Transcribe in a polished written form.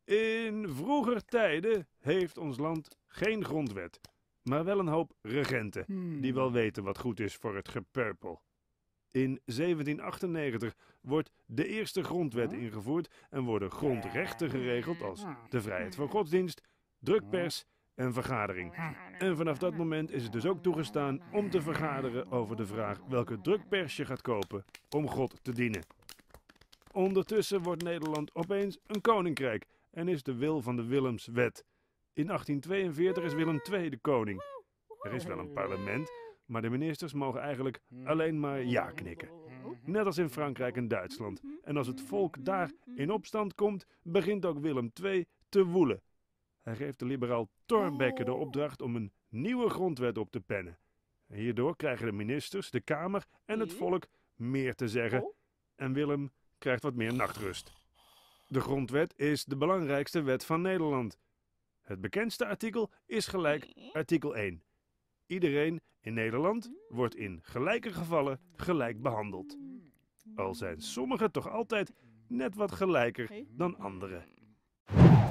In vroeger tijden heeft ons land geen grondwet, maar wel een hoop regenten die wel weten wat goed is voor het gepeupel. In 1798 wordt de eerste grondwet ingevoerd en worden grondrechten geregeld als de vrijheid van godsdienst, drukpers en vergadering. En vanaf dat moment is het dus ook toegestaan om te vergaderen over de vraag welke drukpers je gaat kopen om God te dienen. Ondertussen wordt Nederland opeens een koninkrijk en is de wil van de Willemswet. In 1842 is Willem II de koning. Er is wel een parlement, maar de ministers mogen eigenlijk alleen maar ja knikken. Net als in Frankrijk en Duitsland. En als het volk daar in opstand komt, begint ook Willem II te woelen. Hij geeft de liberaal Thorbecke de opdracht om een nieuwe grondwet op te pennen. Hierdoor krijgen de ministers, de Kamer en het volk meer te zeggen. En Willem krijgt wat meer nachtrust. De grondwet is de belangrijkste wet van Nederland. Het bekendste artikel is gelijk artikel 1. Iedereen in Nederland wordt in gelijke gevallen gelijk behandeld. Al zijn sommigen toch altijd net wat gelijker dan anderen.